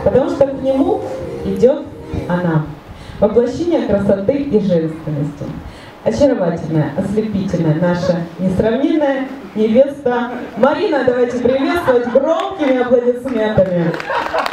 потому что к нему идет она. Воплощение красоты и женственности. Очаровательная, ослепительная, наша несравненная невеста Марина. Давайте приветствовать громкими аплодисментами.